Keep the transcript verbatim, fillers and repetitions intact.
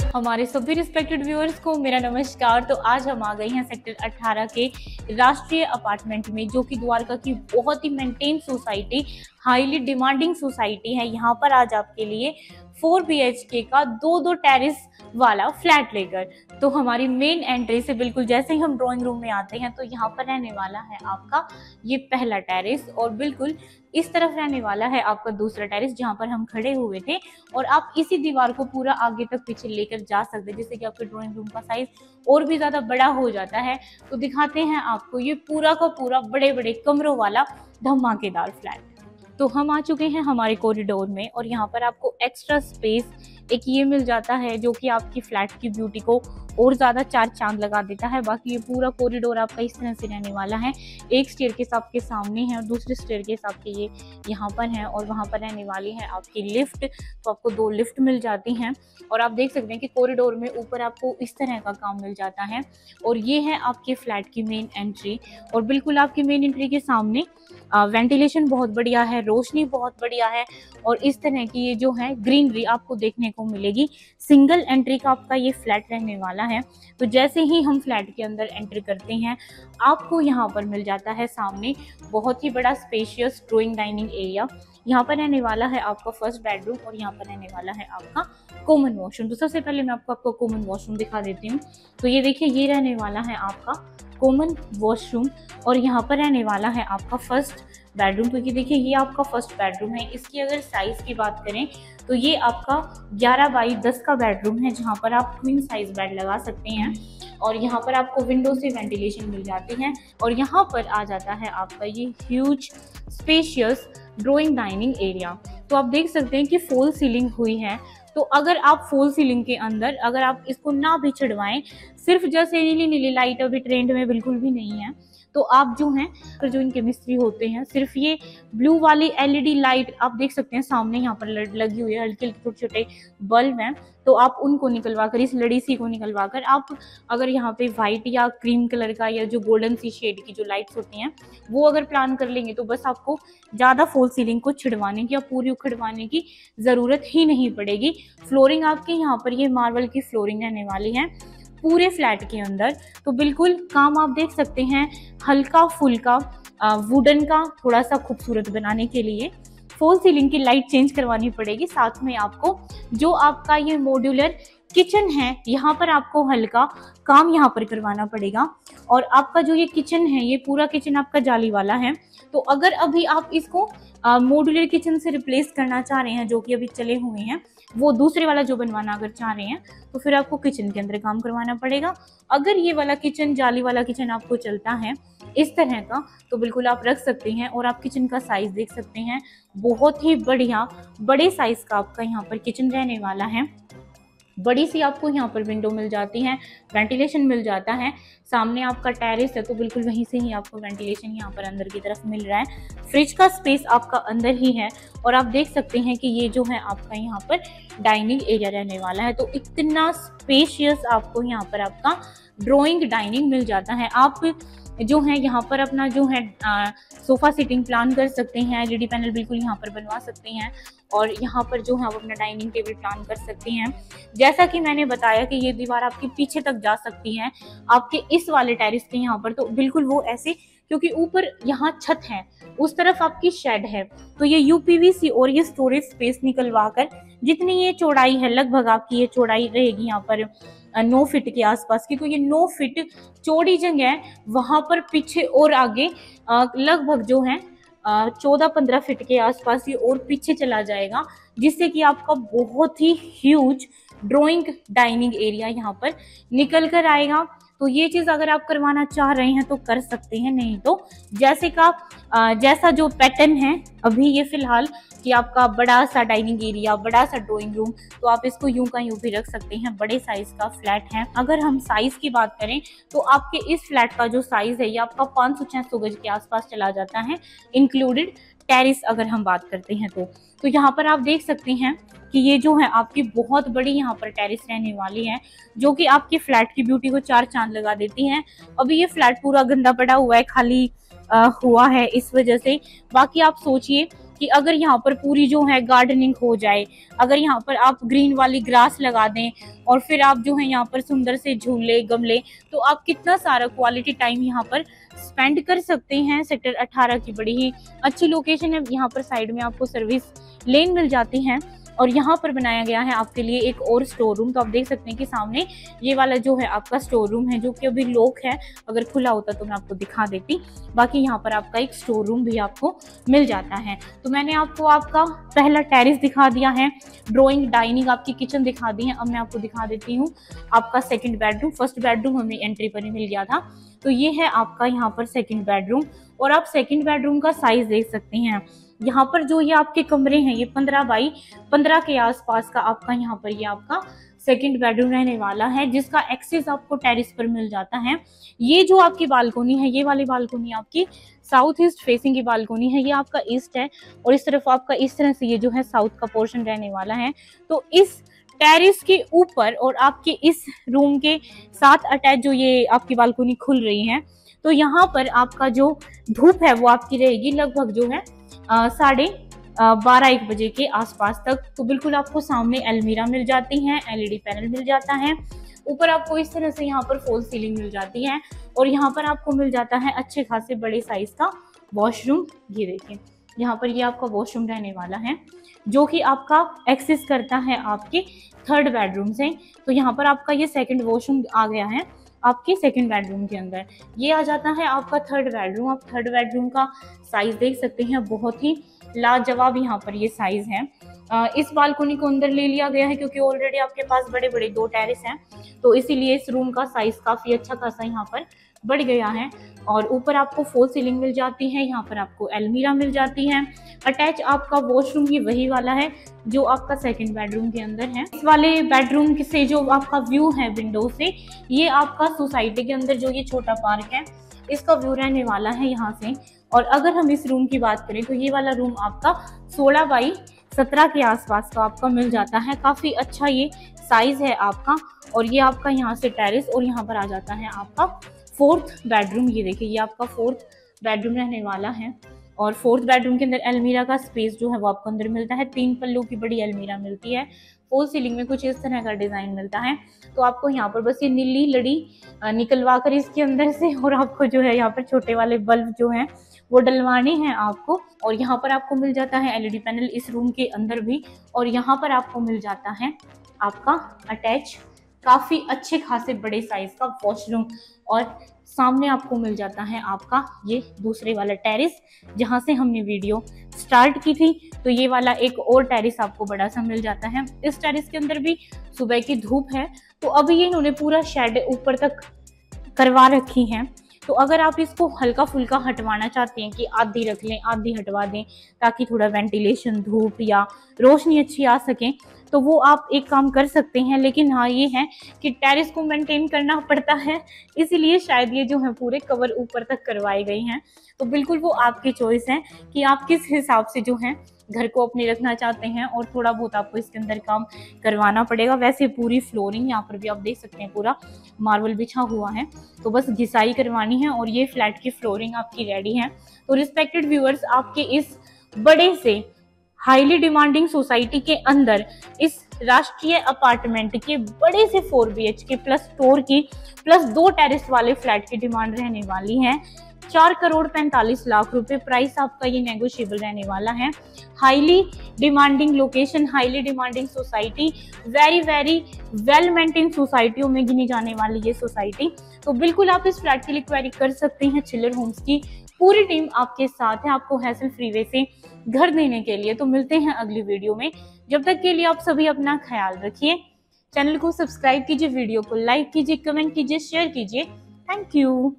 हमारे सभी respected viewers को मेरा नमस्कार। तो आज हम आ गए हैं सेक्टर अठारह के राष्ट्रीय अपार्टमेंट में, जो कि द्वारका की बहुत ही maintain society, highly demanding society है। यहाँ पर आज आपके लिए फोर बी एच के का दो दो टेरेस वाला फ्लैट लेकर, तो हमारी मेन एंट्री से बिल्कुल जैसे ही हम ड्राइंग रूम में आते हैं तो यहाँ पर रहने वाला है आपका ये पहला टेरेस, और बिल्कुल इस तरफ रहने वाला है आपका दूसरा टेरेस जहाँ पर हम खड़े हुए थे। और आप इसी दीवार को पूरा आगे तक पीछे लेकर जा सकते हैं, जिससे कि आपके ड्राइंग रूम का साइज और भी ज्यादा बड़ा हो जाता है। तो दिखाते हैं आपको ये पूरा का पूरा बड़े बड़े कमरों वाला धमाकेदार फ्लैट। तो हम आ चुके हैं हमारे कॉरिडोर में, और यहाँ पर आपको एक्स्ट्रा स्पेस एक ये मिल जाता है जो कि आपकी फ्लैट की ब्यूटी को और ज्यादा चार चांद लगा देता है। बाकी ये पूरा कॉरिडोर आपका इस तरह से रहने वाला है। एक स्टेयरकेस आपके सामने है और दूसरे स्टेयरकेस आपके ये यहाँ पर है, और वहाँ पर रहने वाली है आपकी लिफ्ट। तो आपको दो लिफ्ट मिल जाती हैं, और आप देख सकते हैं कि कॉरिडोर में ऊपर आपको इस तरह का काम मिल जाता है। और ये है आपके फ्लैट की मेन एंट्री, और बिल्कुल आपकी मेन एंट्री के सामने वेंटिलेशन बहुत बढ़िया है, रोशनी बहुत बढ़िया है, और इस तरह की ये जो है ग्रीनरी आपको देखने को मिलेगी। सिंगल एंट्री का आपका ये फ्लैट रहने वाला है। तो जैसे ही हम फ्लैट के अंदर एंटर करते हैं, आपको यहाँ पर मिल जाता है सामने बहुत ही बड़ा स्पेशियस ड्राइंग डाइनिंग एरिया। यहाँ पर रहने वाला है आपका फर्स्ट बेडरूम, और यहाँ पर रहने वाला है आपका कॉमन वॉशरूम। तो सबसे पहले मैं आपको आपको कॉमन वॉशरूम दिखा देती हूँ। तो ये देखिए, ये रहने वाला है आपका कॉमन वॉशरूम, और यहाँ पर रहने वाला है आपका फर्स्ट बेडरूम। तो ये देखिए, ये आपका फर्स्ट बेडरूम है। इसकी अगर साइज की बात करें तो ये आपका ग्यारह बाई दस का बेडरूम है, जहाँ पर आप क्वीन साइज बेड लगा सकते हैं। और यहाँ पर आपको विंडो से वेंटिलेशन मिल जाती है। और यहाँ पर आ जाता है आपका ये huge spacious drawing dining area. तो आप देख सकते हैं कि फॉल सीलिंग हुई है। तो अगर आप फॉल सीलिंग के अंदर अगर आप इसको ना भी चढ़वाएं, सिर्फ जैसे नीली नीली लाइट अभी ट्रेंड में बिल्कुल भी नहीं है, तो आप जो हैं जो इनके मिस्त्री होते हैं, सिर्फ ये ब्लू वाली एल ई डी लाइट आप देख सकते हैं सामने यहाँ पर लगी हुई है, हल्के हल्के छोटे छोटे बल्ब हैं। तो आप उनको निकलवा कर, इस लड़ी सी को निकलवा कर, आप अगर यहाँ पे व्हाइट या क्रीम कलर का या जो गोल्डन सी शेड की जो लाइट्स होती हैं वो अगर प्लान कर लेंगे, तो बस आपको ज़्यादा फॉल सीलिंग को छिड़वाने की या पूरी उखड़वाने की ज़रूरत ही नहीं पड़ेगी। फ्लोरिंग आपकी यहाँ पर ये मार्बल की फ्लोरिंग रहने वाली है पूरे फ्लैट के अंदर। तो बिल्कुल काम आप देख सकते हैं हल्का फुल्का वुडन का थोड़ा सा खूबसूरत बनाने के लिए फॉल सीलिंग की लाइट चेंज करवानी पड़ेगी। साथ में आपको जो आपका ये मॉड्यूलर किचन है, यहाँ पर आपको हल्का काम यहाँ पर करवाना पड़ेगा। और आपका जो ये किचन है, ये पूरा किचन आपका जाली वाला है। तो अगर अभी आप इसको मॉड्यूलर किचन से रिप्लेस करना चाह रहे हैं, जो कि अभी चले हुए हैं, वो दूसरे वाला जो बनवाना अगर चाह रहे हैं, तो फिर आपको किचन के अंदर काम करवाना पड़ेगा। अगर ये वाला किचन, जाली वाला किचन आपको चलता है इस तरह का, तो बिल्कुल आप रख सकते हैं। और आप किचन का साइज देख सकते हैं, बहुत ही बढ़िया बड़े साइज का आपका यहाँ पर किचन रहने वाला है। बड़ी सी आपको यहाँ पर विंडो मिल जाती है, वेंटिलेशन मिल जाता है। सामने आपका टेरेस है, तो बिल्कुल वहीं से ही आपको वेंटिलेशन यहाँ पर अंदर की तरफ मिल रहा है। फ्रिज का स्पेस आपका अंदर ही है, और आप देख सकते हैं कि ये जो है आपका यहाँ पर डाइनिंग एरिया रहने वाला है। तो इतना स्पेशियस आपको यहाँ पर आपका ड्राइंग डाइनिंग मिल जाता है। आप जो है यहाँ पर अपना जो है आ, सोफा सीटिंग प्लान कर सकते हैं, एल ई डी पैनल बिल्कुल यहाँ पर बनवा सकते हैं, और यहाँ पर जो है आप अपना डाइनिंग टेबल प्लान कर सकते हैं। जैसा कि मैंने बताया कि ये दीवार आपके पीछे तक जा सकती है आपके इस वाले टेरेस के यहाँ पर, तो बिल्कुल वो ऐसे, क्योंकि ऊपर यहाँ छत है, उस तरफ आपकी शेड है। तो ये यू पी वी सी और ये स्टोरेज स्पेस निकलवा कर, जितनी ये चौड़ाई है, लगभग आपकी ये चौड़ाई रहेगी यहाँ पर नौ फीट के आसपास की। तो ये नौ फीट चौड़ी जगह है, वहां पर पीछे और आगे लगभग जो है चौदह पंद्रह फीट के आसपास ये और पीछे चला जाएगा, जिससे कि आपका बहुत ही ह्यूज ड्राइंग डाइनिंग एरिया यहाँ पर निकल कर आएगा। तो ये चीज अगर आप करवाना चाह रहे हैं तो कर सकते हैं, नहीं तो जैसे का जैसा जो पैटर्न है अभी ये फिलहाल कि आपका बड़ा सा डाइनिंग एरिया, बड़ा सा ड्राइंग रूम, तो आप इसको यूं का यूं भी रख सकते हैं। बड़े साइज का फ्लैट है। अगर हम साइज की बात करें तो आपके इस फ्लैट का जो साइज है ये आपका पाँच सौ छह सौ गज के आसपास चला जाता है, इंक्लूडेड टेरिस अगर हम बात करते हैं तो। तो यहाँ पर आप देख सकते हैं कि ये जो है आपकी बहुत बड़ी यहाँ पर टेरिस रहने वाली है, जो कि आपके फ्लैट की ब्यूटी को चार चांद लगा देती है। अभी ये फ्लैट पूरा गंदा पड़ा हुआ है, खाली आ, हुआ है इस वजह से। बाकी आप सोचिए कि अगर यहाँ पर पूरी जो है गार्डनिंग हो जाए, अगर यहाँ पर आप ग्रीन वाली ग्रास लगा दें और फिर आप जो है यहाँ पर सुंदर से झूले गमले, तो आप कितना सारा क्वालिटी टाइम यहाँ पर स्पेंड कर सकते हैं। सेक्टर अठारह की बड़ी ही अच्छी लोकेशन है। यहाँ पर साइड में आपको सर्विस लेन मिल जाती है और यहाँ पर बनाया गया है आपके लिए एक और स्टोर रूम। तो आप देख सकते हैं कि सामने ये वाला जो है आपका स्टोर रूम है, जो कि अभी लॉक है। अगर खुला होता तो मैं आपको दिखा देती। बाकी यहाँ पर आपका एक स्टोर रूम भी आपको मिल जाता है। तो मैंने आपको आपका पहला टेरेस दिखा दिया है, ड्राइंग डाइनिंग आपकी किचन दिखा दी है। अब मैं आपको दिखा देती हूँ आपका सेकेंड बेडरूम। फर्स्ट बेडरूम हमें एंट्री पर ही मिल गया था, तो ये है आपका यहाँ पर सेकेंड बेडरूम। और आप सेकेंड बेडरूम का साइज देख सकते हैं। यहाँ पर जो ये आपके कमरे हैं ये पंद्रह बाई पंद्रह के आसपास का आपका यहाँ पर ये आपका सेकंड बेडरूम रहने वाला है, जिसका एक्सेस आपको टेरेस पर मिल जाता है। ये जो आपकी बालकोनी है, ये वाली बालकोनी आपकी साउथ ईस्ट फेसिंग की बालकोनी है। ये आपका ईस्ट है और इस तरफ आपका इस तरह से ये जो है साउथ का पोर्शन रहने वाला है। तो इस टेरेस के ऊपर और आपके इस रूम के साथ अटैच जो ये आपकी बालकोनी खुल रही है, तो यहाँ पर आपका जो धूप है वो आपकी रहेगी लगभग जो है साढ़े बारह एक बजे के आसपास तक। तो बिल्कुल आपको सामने अलमीरा मिल जाती है, एलईडी पैनल मिल जाता है। ऊपर आपको इस तरह से यहाँ पर फॉल सीलिंग मिल जाती है और यहाँ पर आपको मिल जाता है अच्छे खासे बड़े साइज का वॉशरूम। ये देखिए यहाँ पर ये आपका वॉशरूम रहने वाला है, जो कि आपका एक्सेस करता है आपके थर्ड बेडरूम से। तो यहाँ पर आपका ये सेकंड वॉशरूम आ गया है आपके सेकंड बेडरूम के अंदर। ये आ जाता है आपका थर्ड बेडरूम। आप थर्ड बेडरूम का साइज देख सकते हैं, बहुत ही लाजवाब यहाँ पर ये साइज है। इस बालकोनी को अंदर ले लिया गया है क्योंकि ऑलरेडी आपके पास बड़े बड़े दो टेरेस हैं, तो इसीलिए इस रूम का साइज काफी अच्छा खासा यहाँ पर बढ़ गया है। और ऊपर आपको फॉल सीलिंग मिल जाती है, यहाँ पर आपको अलमीरा मिल जाती है। अटैच आपका वॉशरूम भी वही वाला है जो आपका सेकंड बेडरूम के अंदर है। इस वाले बेडरूम से जो आपका व्यू है विंडो से, ये आपका सोसाइटी के अंदर जो ये छोटा पार्क है इसका व्यू रहने वाला है यहाँ से। और अगर हम इस रूम की बात करें तो ये वाला रूम आपका सोलह बाई सत्रह के आसपास का आपका मिल जाता है। काफी अच्छा ये साइज है आपका। और ये आपका यहाँ से टेरेस और यहाँ पर आ जाता है आपका फोर्थ बेडरूम। ये देखिए ये आपका फोर्थ बेडरूम रहने वाला है। और फोर्थ बेडरूम के अंदर अलमीरा का स्पेस जो है वो आपको अंदर मिलता है। तीन पल्लों की बड़ी अलमीरा मिलती है। फॉल सीलिंग में कुछ इस तरह का डिजाइन मिलता है। तो आपको यहाँ पर बस ये नीली लड़ी निकलवा कर इसके अंदर से, और आपको जो है यहाँ पर छोटे वाले बल्ब जो हैं वो डलवाने हैं आपको। और यहाँ पर आपको मिल जाता है एलईडी पैनल इस रूम के अंदर भी। और यहाँ पर आपको मिल जाता है आपका अटैच काफी अच्छे खासे बड़े साइज का वॉशरूम। और सामने आपको मिल जाता है आपका ये दूसरे वाला टेरेस, जहां से हमने वीडियो स्टार्ट की थी। तो ये वाला एक और टेरेस आपको बड़ा सा मिल जाता है। इस टेरेस के अंदर भी सुबह की धूप है, तो अभी ये इन्होंने पूरा शेड ऊपर तक करवा रखी है। तो अगर आप इसको हल्का फुल्का हटवाना चाहते हैं कि आधी रख लें आधी हटवा दें ताकि थोड़ा वेंटिलेशन धूप या रोशनी अच्छी आ सके, तो वो आप एक काम कर सकते हैं। लेकिन हाँ ये है कि टेरेस को मेंटेन करना पड़ता है, इसीलिए शायद ये जो है पूरे कवर ऊपर तक करवाए गए हैं। तो बिल्कुल वो आपकी चॉइस है कि आप किस हिसाब से जो है घर को अपने रखना चाहते हैं। और थोड़ा बहुत आपको इसके अंदर काम करवाना पड़ेगा। वैसे पूरी फ्लोरिंग यहाँ पर भी आप देख सकते हैं पूरा मार्बल बिछा हुआ है, तो बस घिसाई करवानी है और ये फ्लैट की फ्लोरिंग आपकी रेडी है। तो रिस्पेक्टेड व्यूअर्स, आपके इस बड़े से हाईली डिमांडिंग सोसाइटी के अंदर इस राष्ट्रीय अपार्टमेंट के बड़े से four B H K plus store की प्लस दो टेरेस वाले फ्लैट की डिमांड रहने वाली है चार करोड़ पैंतालीस लाख रुपए। प्राइस आपका ये नेगोशिएबल रहने वाला है। Highly demanding location, highly demanding society, very very well maintain सोसाइटियों में गिनी जाने वाली ये सोसाइटी। तो बिल्कुल आप इस फ्लैट के लिए क्वेरी कर सकते हैं। चिलर होम्स की पूरी टीम आपके साथ है आपको हैसल फ्री वे से घर देने के लिए। तो मिलते हैं अगली वीडियो में, जब तक के लिए आप सभी अपना ख्याल रखिए। चैनल को सब्सक्राइब कीजिए, वीडियो को लाइक कीजिए, कमेंट कीजिए, शेयर कीजिए। Thank you.